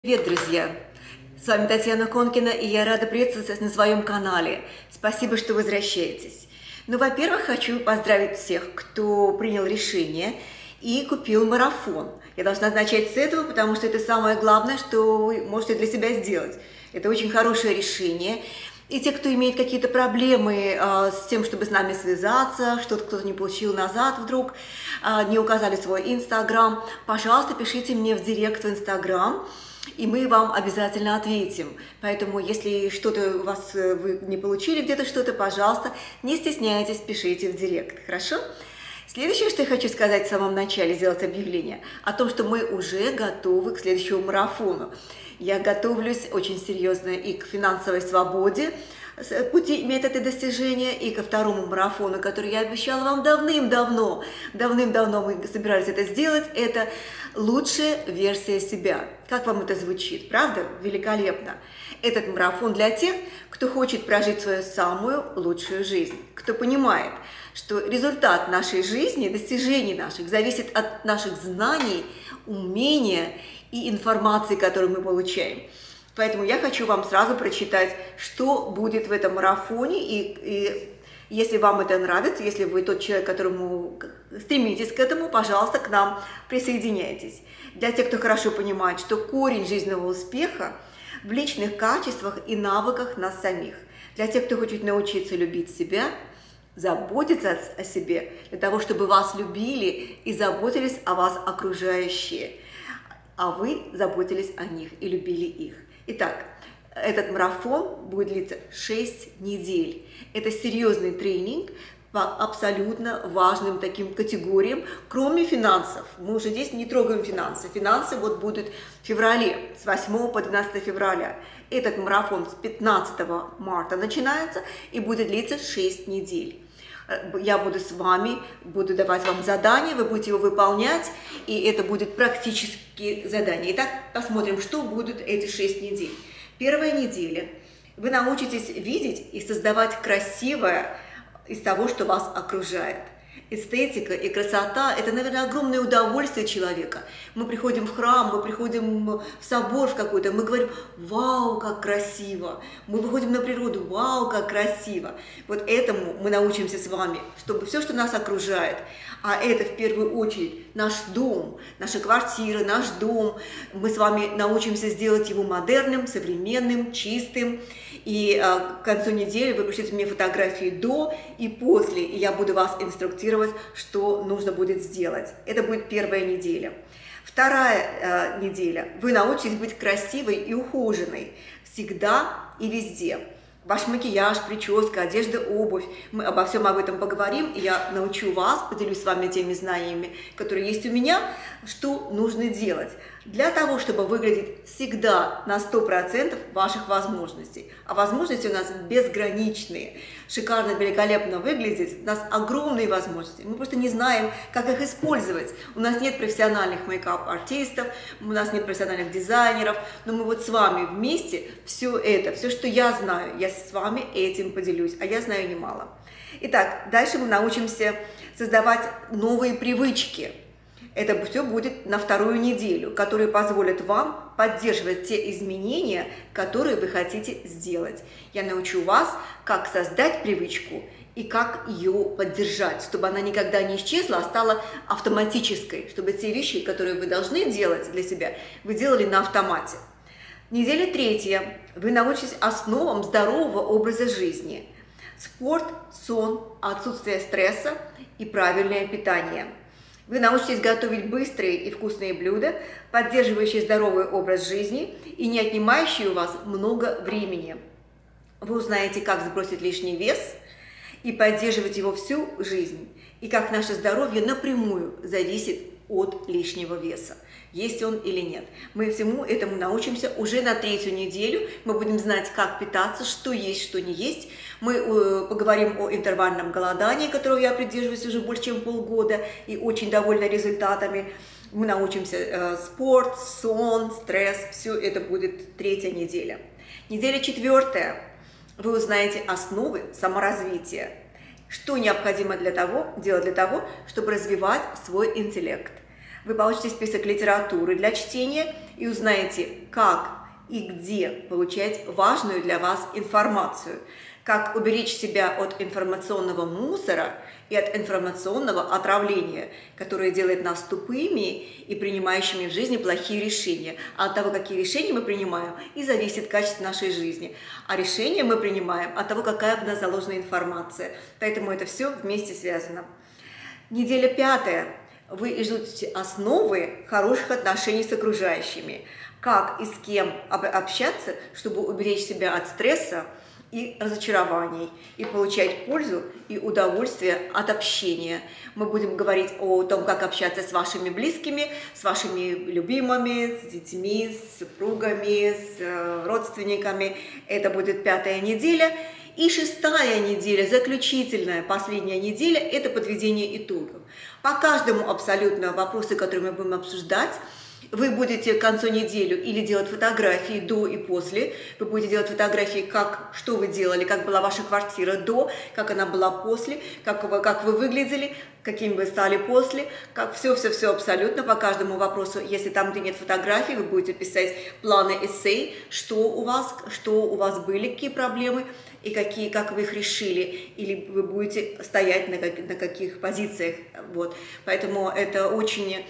Привет, друзья! С вами Татьяна Конкина, и я рада приветствовать вас на своем канале. Спасибо, что возвращаетесь. Во-первых, хочу поздравить всех, кто принял решение и купил марафон. Я должна начать с этого, потому что это самое главное, что вы можете для себя сделать. Это очень хорошее решение. И те, кто имеет какие-то проблемы с тем, чтобы с нами связаться, что-то кто-то не получил назад вдруг, не указали свой Инстаграм, пожалуйста, пишите мне в директ в Инстаграм, и мы вам обязательно ответим. Поэтому, если что-то у вас вы не получили где-то что-то, пожалуйста, не стесняйтесь, пишите в директ, хорошо? Следующее, что я хочу сказать в самом начале, сделать объявление о том, что мы уже готовы к следующему марафону. Я готовлюсь очень серьезно и к финансовой свободе, пути, методы достижения, и ко второму марафону, который я обещала вам давным-давно. Давным-давно мы собирались это сделать. Это лучшая версия себя. Как вам это звучит? Правда? Великолепно. Этот марафон для тех, кто хочет прожить свою самую лучшую жизнь, кто понимает, что результат нашей жизни, достижений наших, зависит от наших знаний, умения и информации, которую мы получаем. Поэтому я хочу вам сразу прочитать, что будет в этом марафоне, и если вам это нравится, если вы тот человек, которому стремитесь к этому, пожалуйста, к нам присоединяйтесь. Для тех, кто хорошо понимает, что корень жизненного успеха в личных качествах и навыках нас самих. Для тех, кто хочет научиться любить себя, заботиться о себе, для того, чтобы вас любили и заботились о вас окружающие, а вы заботились о них и любили их. Итак, этот марафон будет длиться 6 недель. Это серьезный тренинг по абсолютно важным таким категориям, кроме финансов. Мы уже здесь не трогаем финансы. Финансы вот будут в феврале, с 8 по 12 февраля. Этот марафон с 15 марта начинается и будет длиться 6 недель. Я буду с вами, буду давать вам задания, вы будете его выполнять, и это будет практические задания. Итак, посмотрим, что будут эти 6 недель. Первая неделя. Вы научитесь видеть и создавать красивое из того, что вас окружает. Эстетика и красота – это, наверное, огромное удовольствие человека. Мы приходим в храм, мы приходим в собор в какой-то, мы говорим: «Вау, как красиво!» Мы выходим на природу: «Вау, как красиво!» Вот этому мы научимся с вами, чтобы все, что нас окружает, а это в первую очередь наш дом, наша квартира, наш дом, мы с вами научимся сделать его модерным, современным, чистым. И к концу недели вы пришлите мне фотографии до и после, и я буду вас инструктировать, что нужно будет сделать. Это будет первая неделя. Вторая неделя. Вы научитесь быть красивой и ухоженной всегда и везде. Ваш макияж, прическа, одежда, обувь. Мы обо всем об этом поговорим, и я научу вас, поделюсь с вами теми знаниями, которые есть у меня, что нужно делать для того, чтобы выглядеть всегда на 100% ваших возможностей. А возможности у нас безграничные. Шикарно, великолепно выглядеть. У нас огромные возможности. Мы просто не знаем, как их использовать. У нас нет профессиональных мейкап-артистов, у нас нет профессиональных дизайнеров, но мы вот с вами вместе все это, все, что я знаю, я с вами этим поделюсь, а я знаю немало. Итак, дальше мы научимся создавать новые привычки. Это все будет на вторую неделю, которые позволят вам поддерживать те изменения, которые вы хотите сделать. Я научу вас, как создать привычку и как ее поддержать, чтобы она никогда не исчезла, а стала автоматической, чтобы те вещи, которые вы должны делать для себя, вы делали на автомате. Неделя третья. Вы научитесь основам здорового образа жизни. Спорт, сон, отсутствие стресса и правильное питание. Вы научитесь готовить быстрые и вкусные блюда, поддерживающие здоровый образ жизни и не отнимающие у вас много времени. Вы узнаете, как сбросить лишний вес и поддерживать его всю жизнь, и как наше здоровье напрямую зависит от лишнего веса, есть он или нет. Мы всему этому научимся уже на третью неделю. Мы будем знать, как питаться, что есть, что не есть. Мы поговорим о интервальном голодании, которого я придерживаюсь уже больше, чем полгода, и очень довольна результатами. Мы научимся спорт, сон, стресс. Все это будет третья неделя. Неделя четвертая. Вы узнаете основы саморазвития. Что необходимо делать для того, чтобы развивать свой интеллект. Вы получите список литературы для чтения и узнаете, как и где получать важную для вас информацию, как уберечь себя от информационного мусора и от информационного отравления, которое делает нас тупыми и принимающими в жизни плохие решения. А от того, какие решения мы принимаем, и зависит качество нашей жизни. А решения мы принимаем от того, какая в нас заложена информация. Поэтому это все вместе связано. Неделя 5. Вы изучите основы хороших отношений с окружающими. Как и с кем общаться, чтобы уберечь себя от стресса и разочарований, и получать пользу и удовольствие от общения. Мы будем говорить о том, как общаться с вашими близкими, с вашими любимыми, с детьми, с супругами, с родственниками. Это будет 5-я неделя. И 6-я неделя, заключительная, последняя неделя, это подведение итогов. По каждому абсолютно вопросу, который мы будем обсуждать, вы будете к концу недели или делать фотографии до и после. Вы будете делать фотографии, что вы делали, как была ваша квартира до, как она была после, как вы выглядели, каким вы стали после, как все абсолютно по каждому вопросу. Если там, где нет фотографий, вы будете писать планы эссей, что у вас были, какие проблемы и как вы их решили, или вы будете стоять на каких позициях. Вот. Поэтому это очень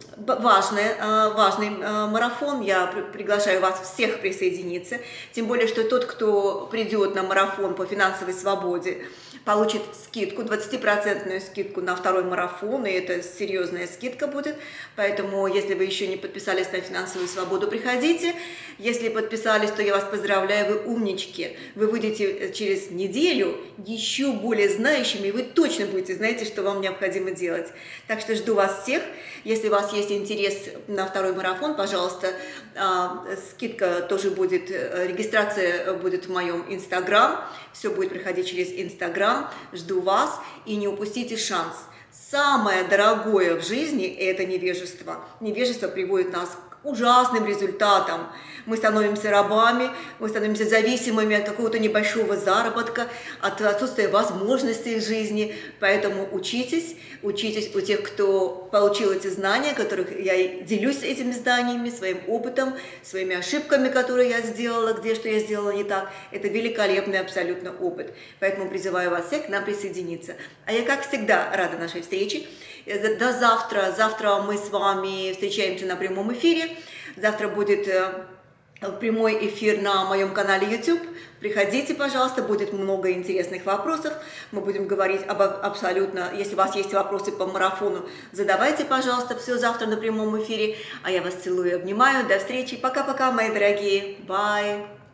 важный марафон. Я приглашаю вас всех присоединиться. Тем более, что тот, кто придет на марафон по финансовой свободе, получит скидку, 20% скидку на 2-й марафон, и это серьезная скидка будет. Поэтому, если вы еще не подписались на финансовую свободу, приходите. Если подписались, то я вас поздравляю, вы умнички. Вы выйдете через неделю еще более знающими, и вы точно будете знаете, что вам необходимо делать. Так что жду вас всех. Если у вас есть интерес на 2-й марафон, пожалуйста, скидка тоже будет, регистрация будет в моем Инстаграм. Все будет проходить через Инстаграм. Жду вас и не упустите шанс. Самое дорогое в жизни – это невежество. Невежество приводит нас к ужасным результатам. Мы становимся рабами, мы становимся зависимыми от какого-то небольшого заработка, от отсутствия возможностей в жизни. Поэтому учитесь у тех, кто получил эти знания, которых я делюсь этими знаниями, своим опытом, своими ошибками, которые я сделала, что я сделала не так. Это великолепный абсолютно опыт. Поэтому призываю вас всех к нам присоединиться. А я, как всегда, рада нашей встрече. До завтра. Завтра мы с вами встречаемся на прямом эфире. Завтра будет прямой эфир на моем канале YouTube. Приходите, пожалуйста, будет много интересных вопросов. Мы будем говорить абсолютно, если у вас есть вопросы по марафону, задавайте, пожалуйста, все завтра на прямом эфире. А я вас целую и обнимаю. До встречи. Пока-пока, мои дорогие. Bye.